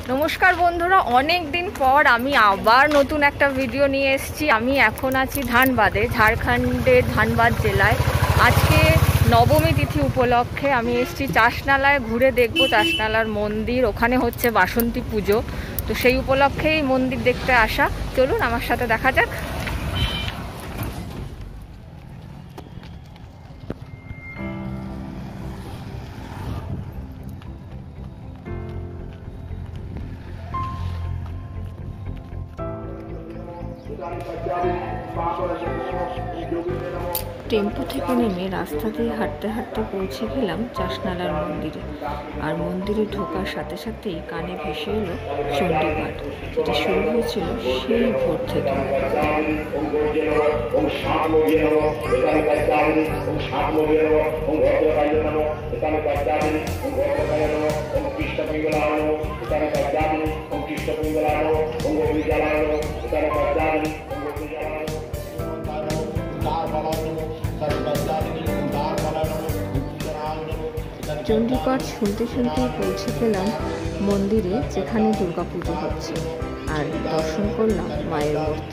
নমস্কার বন্ধুরা, অনেক দিন পর আমি আবার নতুন একটা ভিডিও নিয়ে এসেছি। আমি এখন আছি ধানবাদে, ঝাড়খণ্ডের ধানবাদ জেলায়। আজকে নবমী তিথি উপলক্ষে আমি এসেছি চাষনালায়, ঘুরে দেখবো চাষনালার মন্দির। ওখানে হচ্ছে বাসন্তী পুজো, তো সেই উপলক্ষেই মন্দির দেখতে আসা। চলুন আমার সাথে দেখা যাক। টেম্পো থেকে নেমে রাস্তা দিয়ে হাঁটতে হাঁটতে পৌঁছে গেলাম চাষনালার মন্দিরে। আর মন্দিরে ঢোকার সাথে সাথেই কানে ভেসে এলো চণ্ডীপাঠ, যেটা শুরু হয়েছিল সেই ভোর থেকে। চণ্ডীপাঠ শুনতে শুনতেই পৌঁছে গেলাম মন্দিরে, যেখানে দুর্গাপুজো হচ্ছে, আর দর্শন করলাম মায়ের মূর্তি।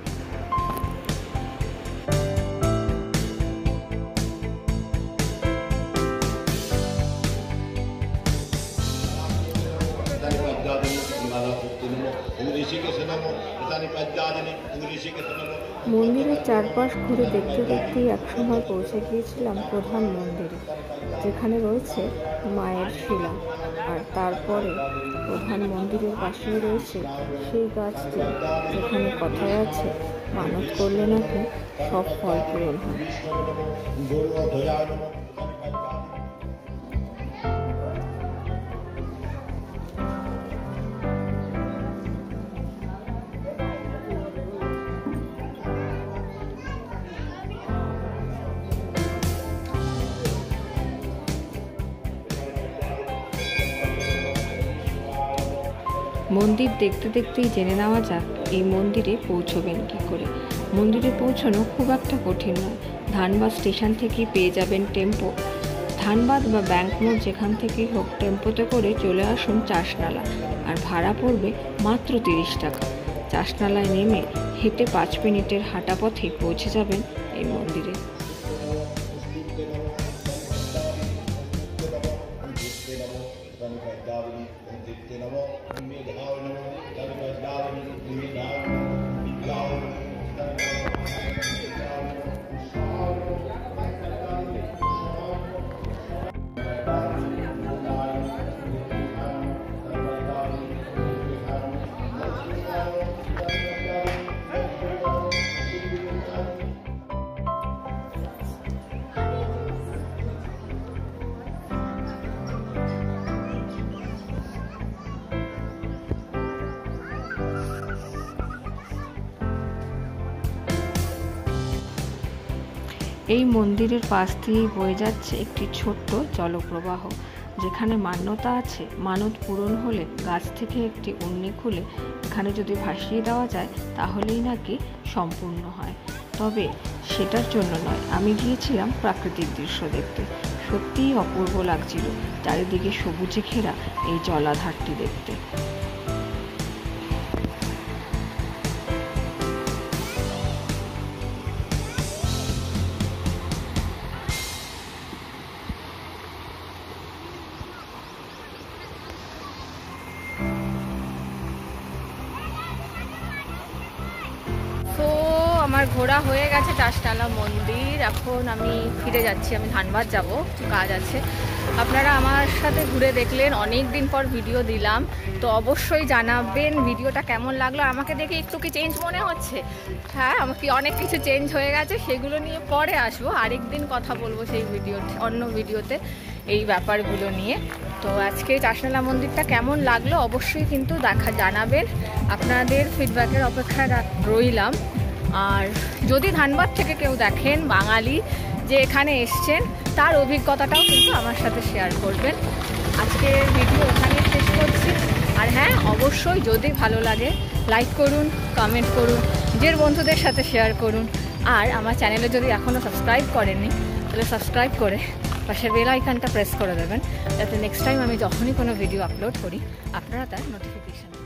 মন্দিরের চারপাশ ঘুরে দেখতে দেখতেই একসময় পৌঁছে গিয়েছিলাম প্রধান মন্দিরে, যেখানে রয়েছে মায়ের শিলা। আর তারপরে প্রধান মন্দিরের পাশেই রয়েছে সেই গাছটি, যেখানে কথায় আছে মানত করলে নাকি সব ফল পূরণ হয়। মন্দির দেখতে দেখতেই জেনে নেওয়া যাক এই মন্দিরে পৌঁছবেন কী করে। মন্দিরে পৌঁছানো খুব একটা কঠিন নয়। ধানবাদ স্টেশন থেকেই পেয়ে যাবেন টেম্পো। ধানবাদ বা ব্যাংক মোড় যেখান থেকেই হোক, টেম্পোতে করে চলে আসুন চাষনালা, আর ভাড়া পড়বে মাত্র 30 টাকা। চাষনালায় নেমে হেঁটে 5 মিনিটের হাঁটা পথে পৌঁছে যাবেন এই মন্দিরে। এই মন্দিরের পাশ দিয়েই বয়ে যাচ্ছে একটি ছোট্ট জলপ্রবাহ, যেখানে মান্যতা আছে মানত পূরণ হলে গাছ থেকে একটি উন্নি খুলে এখানে যদি ভাসিয়ে দেওয়া যায় তাহলেই নাকি সম্পূর্ণ হয়। তবে সেটার জন্য নয়, আমি গিয়েছিলাম প্রাকৃতিক দৃশ্য দেখতে। সত্যিই অপূর্ব লাগছিল চারিদিকে সবুজে ঘেরা এই জলাধারটি দেখতে। আমার ঘোরা হয়ে গেছে চাষনালা মন্দির। এখন আমি ফিরে যাচ্ছি, আমি ধানবাদ যাব, কিছু কাজ আছে। আপনারা আমার সাথে ঘুরে দেখলেন, অনেক দিন পর ভিডিও দিলাম, তো অবশ্যই জানাবেন ভিডিওটা কেমন লাগলো। আমাকে দেখে একটু কি চেঞ্জ মনে হচ্ছে? হ্যাঁ, আমাকে অনেক কিছু চেঞ্জ হয়ে গেছে, সেগুলো নিয়ে পরে আসবো, আরেকদিন কথা বলবো সেই ভিডিওতে, অন্য ভিডিওতে এই ব্যাপারগুলো নিয়ে। তো আজকে চাষনালা মন্দিরটা কেমন লাগলো অবশ্যই কিন্তু জানাবেন। আপনাদের ফিডব্যাকের অপেক্ষায় রইলাম। আর যদি ধানবাদ থেকে কেউ দেখেন বাঙালি যে এখানে এসছেন, তার অভিজ্ঞতাটাও কিন্তু আমার সাথে শেয়ার করবেন। আজকের ভিডিও এখানেই শেষ করছি। আর হ্যাঁ, অবশ্যই যদি ভালো লাগে লাইক করুন, কমেন্ট করুন, নিজের বন্ধুদের সাথে শেয়ার করুন। আর আমার চ্যানেলে যদি এখনও সাবস্ক্রাইব করেননি, তাহলে সাবস্ক্রাইব করে পাশের বেল আইকনটা প্রেস করে দেবেন, যাতে নেক্সট টাইম আমি যখনই কোনো ভিডিও আপলোড করি আপনারা তার নোটিফিকেশান